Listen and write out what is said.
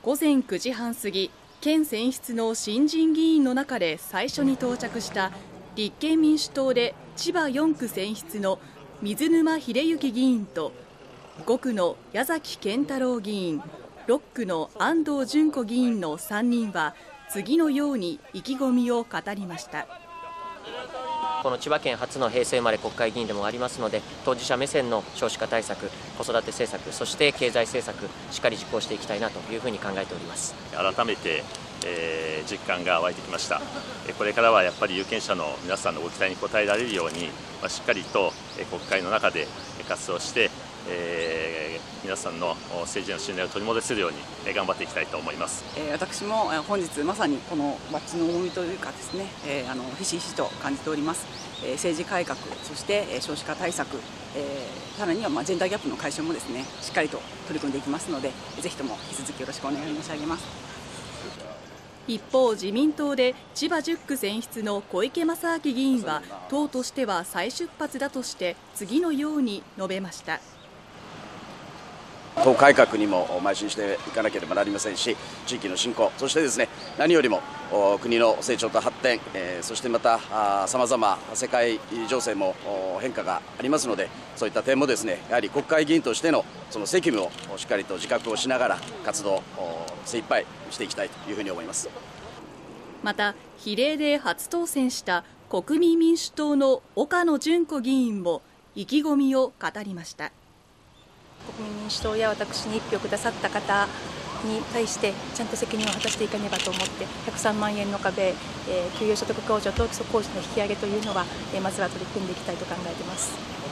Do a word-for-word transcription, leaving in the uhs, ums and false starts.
午前くじはん過ぎ、県選出の新人議員の中で最初に到着した立憲民主党で千葉よんく選出の水沼秀行議員とごくの矢崎健太郎議員、ろっくの安藤純子議員のさんにんは次のように意気込みを語りました。 この千葉県初の平成生まれ国会議員でもありますので、当事者目線の少子化対策、子育て政策、そして経済政策、しっかり実行していきたいなというふうに考えております。 改めて、えー、実感が湧いてきました。これからはやっぱり有権者の皆さんのご期待に応えられるように、まあ、しっかりと国会の中で活動して、えー、皆さんの政治の信頼を取り戻せるように頑張っていきたいと思います。 えー、私も本日まさにこのバッジの重みというかですね、えー、あのひしひしと感じております。えー、政治改革、そして少子化対策、えー、さらにはまあジェンダーギャップの解消もですね、しっかりと取り組んでいきますので、ぜひとも引き続きよろしくお願い申し上げます。 一方、自民党で千葉じゅっく選出の小池正明議員は党としては再出発だとして次のように述べました。 党改革にも邁進していかなければなりませんし、地域の振興、そしてですね、何よりも国の成長と発展、えー、そしてまたさまざま世界情勢も変化がありますので、そういった点もですね、やはり国会議員としてのその責務をしっかりと自覚をしながら活動精一杯していきたいというふうに思います。 また、比例で初当選した国民民主党の岡野純子議員も意気込みを語りました。 国民民主党や私に一票くださった方に対してちゃんと責任を果たしていかねばと思って、ひゃくさんまんえんの壁、えー、給与所得控除と基礎控除の引き上げというのは、えー、まずは取り組んでいきたいと考えています。